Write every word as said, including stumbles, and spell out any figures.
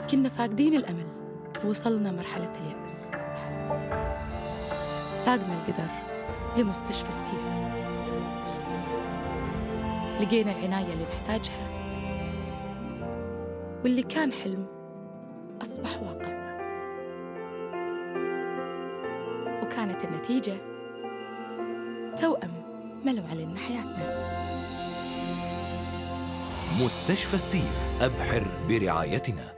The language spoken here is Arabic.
كنا فاقدين الأمل ووصلنا مرحلة اليأس. ساقنا القدر لمستشفى السيف، لقينا العناية اللي نحتاجها، واللي كان حلم أصبح واقع. وكانت النتيجة توأم ملوا علينا حياتنا. مستشفى السيف، أبحر برعايتنا.